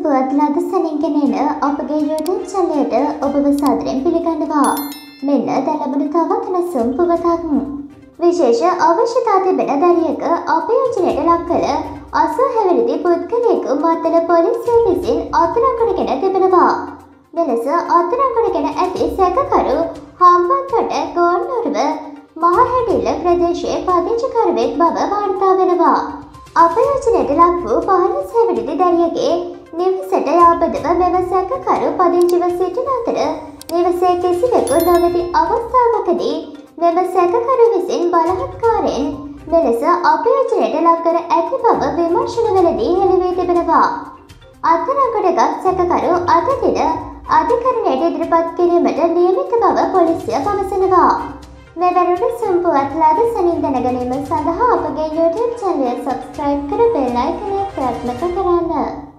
සුපුවත් ලද සැනින්ගෙන එන අපගේ YouTube චැනලයට ඔබව සාදරයෙන් පිළිගන්නවා. මෙන්න දැන් ලැබුණු තවත් නැසුම් පුවතක්. විශේෂ අවශ්‍යතා තිබෙන දරියක අපයෝජනයට ලක් කළ 80 හැවිරිදි පුද්ගලයෙකු මත්තල පොලිසිය විසින් අත්අඩංගුවටගෙන තිබෙනවා. මෙලෙස අත්අඩංගුවටගෙන ඇති සැකකරු හම්බන්තොට ගෝන්නුරුව මහහැඩිල්ල ප්‍රදේශයේ පදිංචිකරුවෙක් බව වාර්තා වෙනවා. අපයෝජනයට ලක් වූ 15 හැවිරිදි දරියගේ නිවසට යාබදව මෙම සැකකරු පදිංචිව සිටින අතර නිවසේ කිසිවෙකු නොමැති අවස්ථාවකදී මෙම සැකකරු විසින් බලහත්කාරයෙන් මෙලෙස අපයෝජනයට ලක් කර ඇති බව විමර්ශනවලදී හෙළි වී තිබෙනවා. අත්අඩංගුවටගත් සැකකරු අද දින අධිකරණයට ඉදිරිපත් කිරීමට නියමිත බව පොලිසිය පවසනවා. මෙවැනි සම්පූර්ණ ලද සැනින් දැනගැනීම සඳහා අපගේ YouTube channel සබ්ස්ක්‍රයිබ් කර බෙල් අයිකනය ක්‍රියාත්මක කරන්න.